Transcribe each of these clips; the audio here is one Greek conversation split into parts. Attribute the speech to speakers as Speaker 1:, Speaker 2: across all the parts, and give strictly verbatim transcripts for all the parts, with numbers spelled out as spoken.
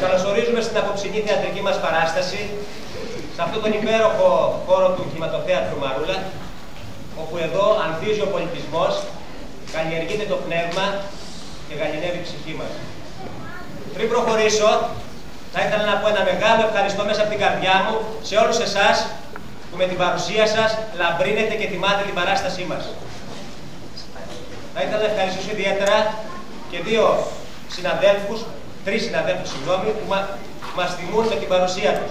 Speaker 1: καλωσορίζουμε στην απόψινή θεατρική μας παράσταση, σε αυτόν τον υπέροχο χώρο του Κινηματοθέατρου Μαρούλα, όπου εδώ ανθίζει ο πολιτισμός, καλλιεργείται το πνεύμα και γαληνεύει η ψυχή μας. Πριν προχωρήσω, θα ήθελα να πω ένα μεγάλο ευχαριστώ μέσα από την καρδιά μου σε όλους εσάς που με την παρουσία σας λαμπρύνετε και τιμάτε την παράστασή μας. Θα ήθελα να ευχαριστήσω ιδιαίτερα και δύο συναδέλφους, τρεις συναδέλφους, συγγνώμη, που μα, μας τιμούν με την παρουσία τους.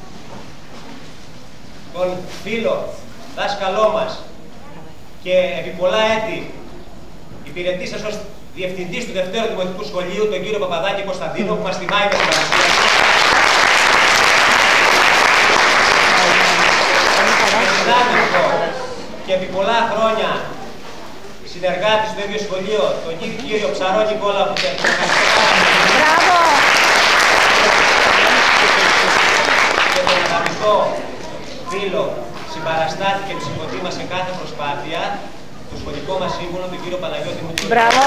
Speaker 1: Τον φίλο, δάσκαλό μας και επί πολλά έτη υπηρετήσας ως διευθυντής του Δευτέρου Δημοτικού Σχολείου, τον κύριο Παπαδάκη Κωνσταντίνο, που μας τιμάει με την παρουσία του. Συνάδελφο και επί πολλά χρόνια συνεργάτης στο ίδιο σχολείο, τον κύριο Ψαρό Νικόλα, που και
Speaker 2: Μπράβο!
Speaker 1: Και τον αγαπητό φίλο, συμπαραστάτη και ψυχωτή μας σε κάθε προσπάθεια, το σχολικό μας σύμβουλο, τον κύριο Παναγιώτη Μουτσούλη.
Speaker 2: Μπράβο!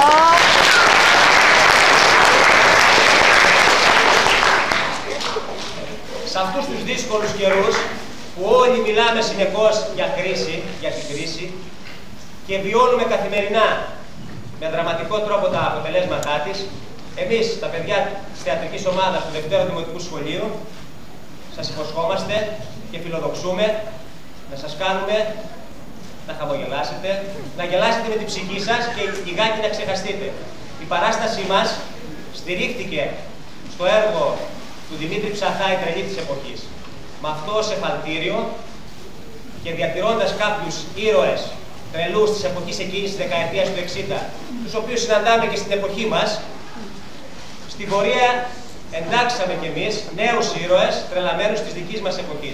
Speaker 1: Σε αυτούς τους δύσκολους καιρούς, που όλοι μιλάμε συνεχώς για κρίση, για την κρίση, και βιώνουμε καθημερινά με δραματικό τρόπο τα αποτελέσματά της, εμείς, τα παιδιά της θεατρικής ομάδας του Δευτέρου Δημοτικού Σχολείου, σας υποσχόμαστε και φιλοδοξούμε να σας κάνουμε να χαμογελάσετε, να γελάσετε με την ψυχή σας και λιγάκι να ξεχαστείτε. Η παράστασή μας στηρίχθηκε στο έργο του Δημήτρη Ψαθά, η τρελή της εποχής. Με αυτό ως εφαλτήριο και διατηρώντας κάποιους ήρωες τρελούς της εποχής εκείνης της δεκαετίας του εξήντα, τους οποίους συναντάμε και στην εποχή μας, στην πορεία εντάξαμε κι εμείς νέους ήρωες τρελαμένους της δικής μας εποχής.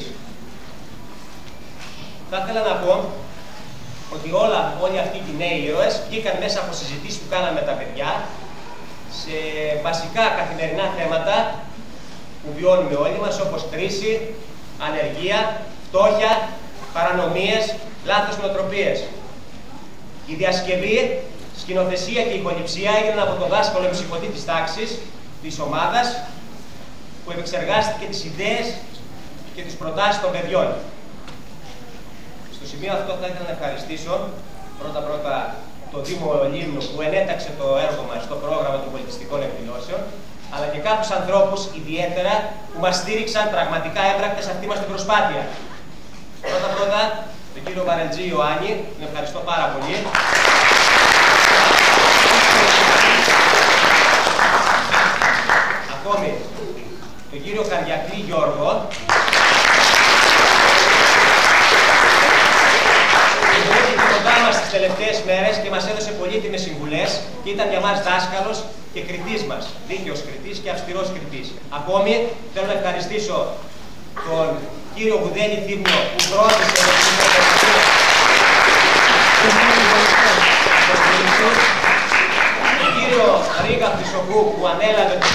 Speaker 1: Θα ήθελα να πω ότι όλα, όλοι αυτοί οι νέοι ήρωες βγήκαν μέσα από συζητήσεις που κάναμε με τα παιδιά σε βασικά καθημερινά θέματα που βιώνουμε όλοι μας, όπως κρίση, ανεργία, φτώχεια, παρανομίες, λάθος νοοτροπίες. Η διασκευή, σκηνοθεσία και ηχοληψία έγιναν από τον δάσκαλο ψυχωτή της τάξης, της ομάδας, που επεξεργάστηκε τις ιδέες και τις προτάσεις των παιδιών. Στο σημείο αυτό θα ήθελα να ευχαριστήσω πρώτα-πρώτα το Δήμο Λίμνου που ενέταξε το έργο μας στο πρόγραμμα των πολιτιστικών εκδηλώσεων, αλλά και κάποιους ανθρώπους ιδιαίτερα που μας στήριξαν πραγματικά έμπρακτα σε αυτή μας την προσπάθεια. Πρώτα-πρώτα, τον κύριο Βαρελτζή Ιωάννη, τον ευχαριστώ πάρα πολύ. Ακόμη, τον κύριο Καριακλή Γιώργο, που ήρθε κοντά μας τις τελευταίες μέρες και μας έδωσε πολύτιμες συμβουλές και ήταν για μας δάσκαλος και κριτής μας, δίκαιος κριτής και αυστηρός κριτής. Ακόμη, θέλω να ευχαριστήσω τον κύριο Γουδέλη Θύμιο που πρόθεσε τον κύριο Ρίγα Χρυσοκού που ανέλαβε το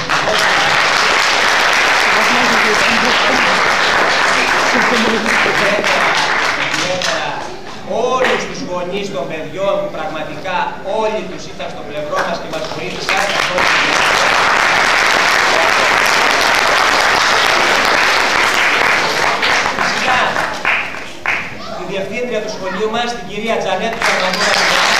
Speaker 1: ιδιαίτερα όλους τους γονείς των παιδιών που πραγματικά όλοι τους ήταν στο πλευρό μας και μας βοήθησαν. Φυσικά, τη διευθύντρια του σχολείου μας, την κυρία Τζανέτου Καρμανούρα,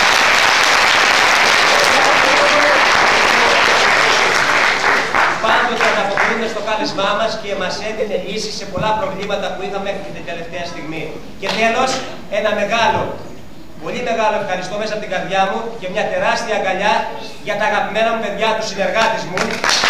Speaker 1: πάντοτε ανταποκρίνεται στο κάλεσμά μας και μας έδινε λύσεις σε πολλά προβλήματα που είχαμε μέχρι την τελευταία στιγμή. Και τέλος, ένα μεγάλο, πολύ μεγάλο ευχαριστώ μέσα από την καρδιά μου και μια τεράστια αγκαλιά για τα αγαπημένα μου παιδιά, τους συνεργάτες μου,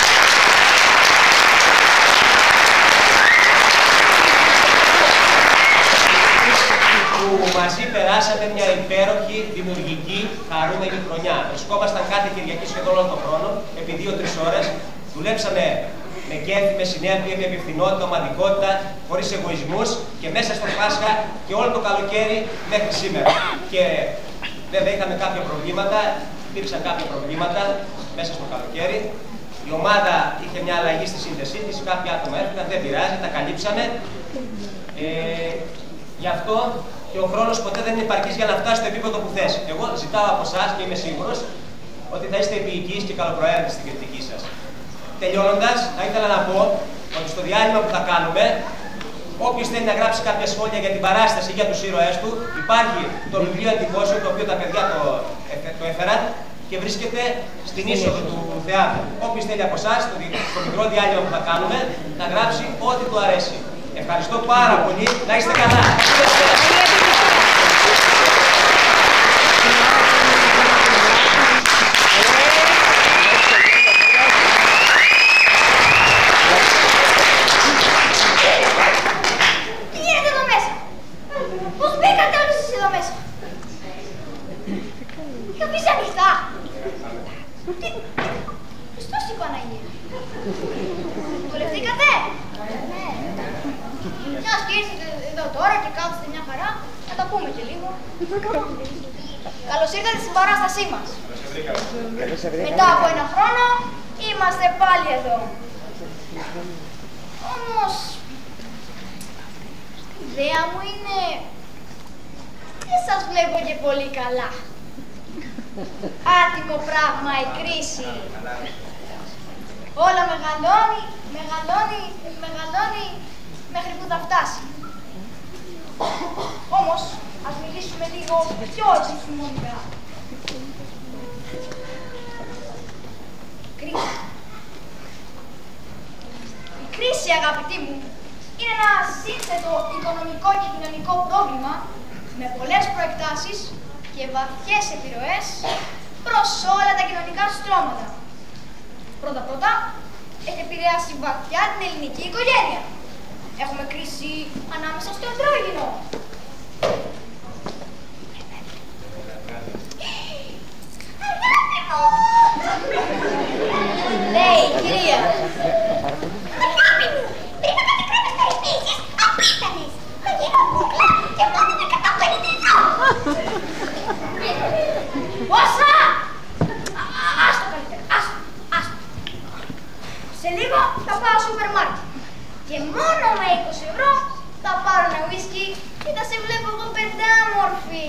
Speaker 1: που μαζί περάσαμε μια υπέροχη, δημιουργική, χαρούμενη χρονιά. Βρισκόμασταν κάθε Κυριακή σχεδόν όλο τον χρόνο, επί δύο-τρεις ώρες. Δουλέψαμε με κέφι, με συνέπεια, με υπευθυνότητα, ομαδικότητα, χωρίς εγωισμούς και μέσα στο Πάσχα και όλο το καλοκαίρι μέχρι σήμερα. Και βέβαια είχαμε κάποια προβλήματα, υπήρξαν κάποια προβλήματα μέσα στο καλοκαίρι. Η ομάδα είχε μια αλλαγή στη σύνδεσή της, κάποια άτομα έφυγαν, δεν πειράζει, τα καλύψαμε. Ε, γι' αυτό και ο χρόνος ποτέ δεν είναι επαρκής για να φτάσει στο επίπεδο που θες. Εγώ ζητάω από εσάς και είμαι σίγουρος ότι θα είστε επίοικείς και καλοπροαίρετοι στην κριτική σας. τελειώνοντας, θα ήθελα να πω ότι στο διάλειμμα που θα κάνουμε, όποιος θέλει να γράψει κάποια σχόλια για την παράσταση ή για τους ήρωές του, υπάρχει το βιβλίο εντυπώσεων, το οποίο τα παιδιά το, το έφεραν και βρίσκεται στην είσοδο του θεάτρου. Όποιος θέλει από εσάς, στο, στο μικρό διάλειμμα που θα κάνουμε, να γράψει ό,τι του αρέσει. Ευχαριστώ πάρα πολύ. Να είστε καλά.
Speaker 3: Τι γίνεται εδώ μέσα? Πώς μπήκατε όλες εσείς εδώ μέσα? Είχα αφήσει ανοιχτά. Τι... Χριστός η Παναγία. Βολευτήκατε? Ναι. Μιας και ήρθατε εδώ τώρα και κάθεστε μια χαρά, να τα πούμε και λίγο. Καλώς ήρθατε στην παράστασή μας. Μετά από ένα χρόνο είμαστε πάλι εδώ. Όμως, η ιδέα μου είναι... δεν σας βλέπω και πολύ καλά. Άτιμο πράγμα η κρίση. Όλα μεγαλώνει, μεγαλώνει, μεγαλώνει μέχρι που θα φτάσει. Όμως, ας μιλήσουμε λίγο πιο επιστημονικά. Κρίση. Η κρίση, αγαπητοί μου, είναι ένα σύνθετο οικονομικό και κοινωνικό πρόβλημα με πολλές προεκτάσεις και βαθιές επιρροές προς όλα τα κοινωνικά στρώματα. Πρώτα-πρώτα, έχει επηρεάσει βαθιά την ελληνική οικογένεια. Έχουμε κρίση ανάμεσα στο αντρόγυνο. Αγάπη μου! Λέει η κυρία. Αγάπη μου! Πριν να κάνετε κρέμες περιπτήσεις απίθανες. Θα γίνω κούκλα και αυτό είναι καταπληκτικό. Πόσα! Άστο καλύτερα, άστο, άστο. Σε λίγο θα πάω στο σούπερ μάρκετ. Και μόνο με είκοσι ευρώ θα πάρω ένα ουίσκι και θα σε βλέπω εγώ πεντάμορφη.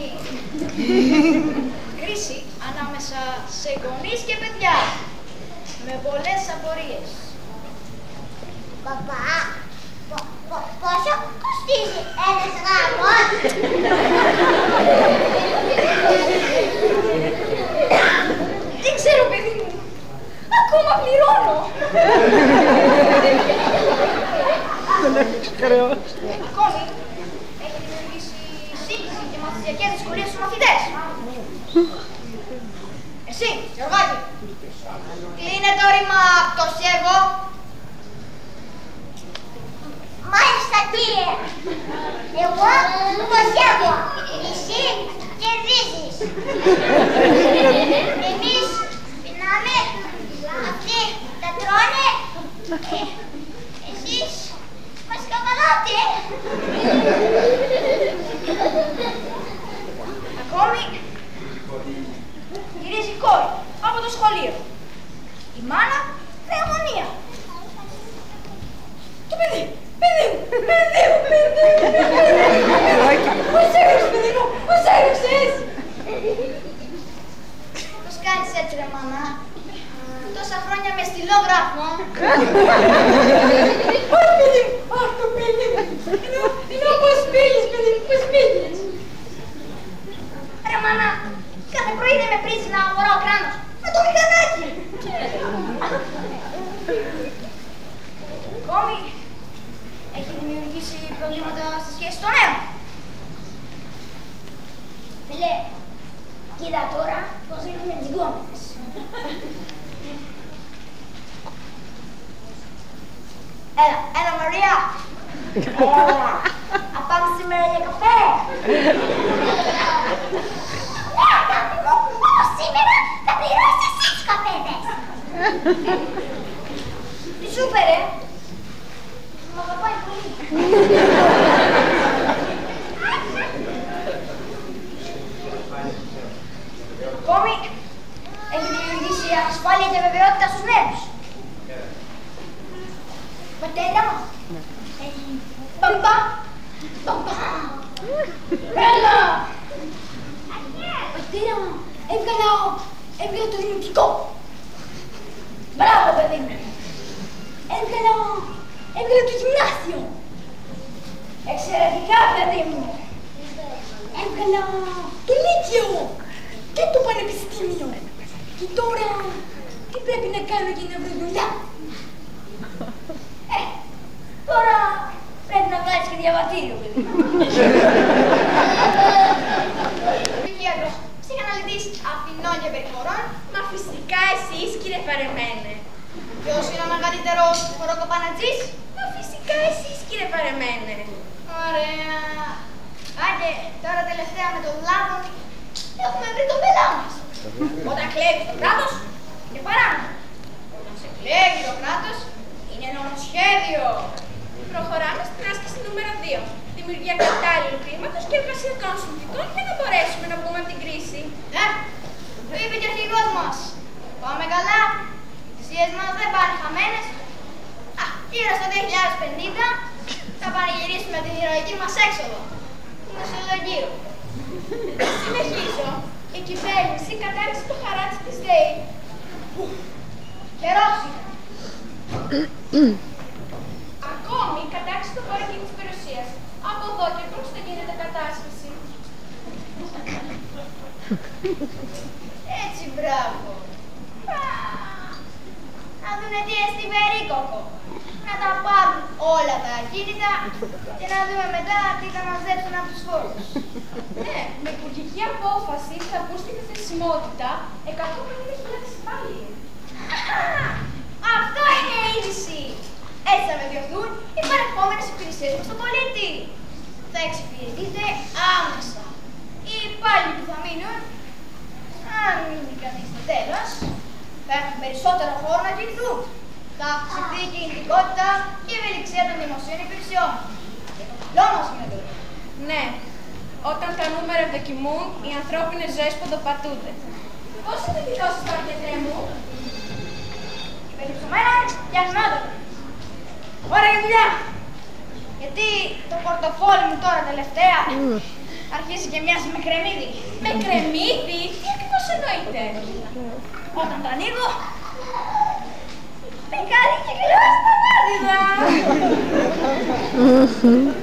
Speaker 3: Κρίση ανάμεσα σε γονείς και παιδιά. Με πολλές απορίες.
Speaker 4: Παπά, πο, πο, πόσο κοστίζει ένας γάμος?
Speaker 3: Δεν ξέρω, παιδί μου. Ακόμα πληρώνω. Ακόμη, έχει δημιουργήσει σύγχυση και μαθησιακές δυσκολίες στους μαθητές. Εσύ, Γιωργάκη, τι είναι το ρήμα το σέβω?
Speaker 4: Μάλιστα, κύριε. Εγώ το σέβω. Εσύ κερδίζεις. Εμείς πεινάμε, αυτοί τα τρώνε. Ε, εσείς μας καβαλάτε.
Speaker 3: Ακόμη, γυρίζει η κόρη από το σχολείο. Η μάνα θεαγωνία. Το παιδί, παιδί μου, παιδί μου, παιδί μου, πώς έγραψες, παιδί μου, πώς έγραψες?
Speaker 4: Πώς κάνεις έτσι, ρε μάνα? Τόσα χρόνια με στυλόγραφο.
Speaker 3: Αχ, παιδί μου, αχ, το παιδί μου. Ενώ, ενώ πώς πήγες, παιδί μου, πώς πήγες?
Speaker 4: Ρε μάνα, κάθε πρωί δεν με πρίζει να αγοράω κράνος. Με το μηχανάκι.
Speaker 3: Ακόμη, έχει δημιουργήσει προβλήματα στη σχέση των νέων.
Speaker 4: Φίλε, κοίτα τώρα πώς ρίχνουμε τις γκόμενες.
Speaker 3: Έλα, έλα Μαρία. Έλα, να πάμε σήμερα για καφέ.
Speaker 4: Ναι, αγάπη μου, όμως σήμερα θα πληρώσεις εσύ τους καφέδες.
Speaker 3: Τι σούπερ, ε. Μ' αγαπάει πολύ. Ακόμη, έχει δημιουργήσει ασφάλεια και βεβαιότητα στους νέους. Πατέρα, παμπά, παμπά, έλα. Πατέρα μου, έβγαλα, έβγαλα το δημοτικό. Μπράβο, παιδί μου.
Speaker 4: Έβγαλα... έβγαλα το γυμνάσιο. Εξαιρετικά, παιδί μου. Έβγαλα το Λύκειο και το Πανεπιστήμιο. Και τώρα, τι πρέπει να κάνω για να βρω δουλειά? Ε, τώρα πρέπει να βγάλεις και διαβατήριο, παιδί μου. Ψυχίατρος, ψυχαναλυτής Αθηνών και περιχωρών. Μα φυσικά εσείς, κύριε Παρεμένε. Ποιος είναι ο μεγαλύτερος χωροκοπανατζής? Μα φυσικά εσείς, κύριε Παρεμένε. Ωραία. Άντε, τώρα τελευταία με τον Λάβο έχουμε βρει τον πελά μας. Όταν κλέβεις το κράτος, είναι παράνομο. Όταν σε κλέβει το κράτος, είναι νομοσχέδιο. Προχωράμε στην άσκηση νούμερο δύο. Δημιουργία κατάλληλου κλίματος και εργασιακών συνθηκών για να μπορέσουμε να βγούμε από την κρίση. Ναι, το είπε και ο αρχηγός μας. Πάμε καλά. Οι θυσίες μας δεν πάνε χαμένες. Α, γύρω στο δύο χιλιάδες πενήντα θα πανηγυρίσουμε την ηρωική μας έξοδο. Του Μεσολογγίου. Συνεχίζω. Η κυβέρνηση κατάρριξε το χαράτσι της ΔΕΗ. Καιρός είναι. Ακόμη κατάρριξε το φόρο κίνησης περιουσίας. Από εδώ και πώς δεν γίνεται κατάσχεση. Έτσι, μπράβο. Να δουνε τι εστί περίκοκο. Να τα πάρουν όλα τα ακίνητα και να δούμε μετά τι θα μαζέψουν από τους φόρους. Ναι, με υπουργική απόφαση θα μπουν στη διαθεσιμότητα εκατόν πενήντα χιλιάδες υπάλληλοι. Αυτό είναι η είδηση. Έτσι θα βελτιωθούν οι παρεχόμενες υπηρεσίες προς τον πολίτη. Θα εξυπηρετείτε άμεσα. Οι υπάλληλοι που θα μείνουν, αν μείνει κανείς στο τέλος, θα έχουν περισσότερο χώρο να κινηθούν. Θα αυξηθεί η κινητικότητα και η ευελιξία των δημοσίων υπηρεσιών. Και το καλό μας είναι εδώ. Ναι, όταν τα νούμερα ευδοκιμούν, οι ανθρώπινες ζωές ποδοπατούνται. Πώς είναι οι επιδόσεις τώρα, γιατρέ μου? Υπερυψωμένα και ανώτατα. Ώρα για δουλειά! Γιατί το πορτοφόλι μου τώρα τελευταία αρχίζει και μοιάζει με κρεμμύδι. Με κρεμμύδι? Τι ακριβώς εννοείται? Όταν το ανοίγω, με κάνει και κλαίω στα μάτια.